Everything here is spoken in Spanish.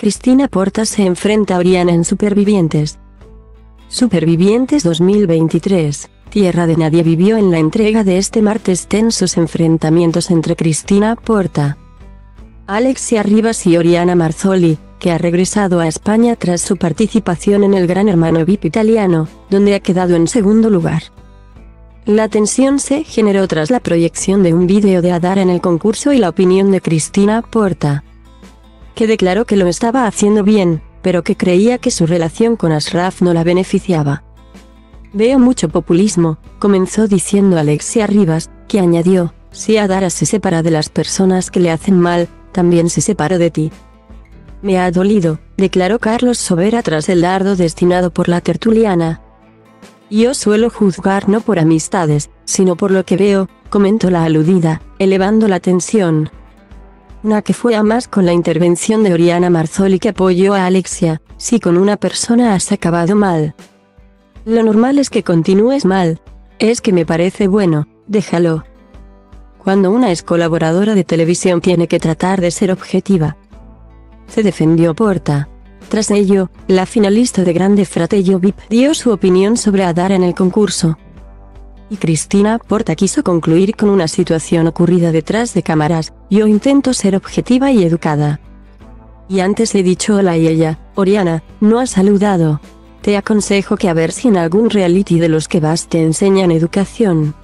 Cristina Porta se enfrenta a Oriana en Supervivientes. Supervivientes 2023. Tierra de Nadie vivió en la entrega de este martes tensos enfrentamientos entre Cristina Porta, Alexia Rivas y Oriana Marzoli, que ha regresado a España tras su participación en el Gran Hermano VIP italiano, donde ha quedado en segundo lugar. La tensión se generó tras la proyección de un vídeo de Adara en el concurso y la opinión de Cristina Porta, que declaró que lo estaba haciendo bien, pero que creía que su relación con Ashraf no la beneficiaba. Veo mucho populismo, comenzó diciendo Alexia Rivas, que añadió: si Adara se separa de las personas que le hacen mal, también se separó de ti. Me ha dolido, declaró Carlos Sobera tras el dardo destinado por la tertuliana. Yo suelo juzgar no por amistades, sino por lo que veo, comentó la aludida, elevando la tensión. Una que fue a más con la intervención de Oriana Marzoli, que apoyó a Alexia: si con una persona has acabado mal, lo normal es que continúes mal. Es que me parece bueno, déjalo. Cuando una ex colaboradora de televisión tiene que tratar de ser objetiva, se defendió Porta. Tras ello, la finalista de Grande Fratello VIP dio su opinión sobre Adara en el concurso. Y Cristina Porta quiso concluir con una situación ocurrida detrás de cámaras: yo intento ser objetiva y educada. Y antes he dicho hola y ella: Oriana, no has saludado. Te aconsejo que a ver si en algún reality de los que vas te enseñan educación.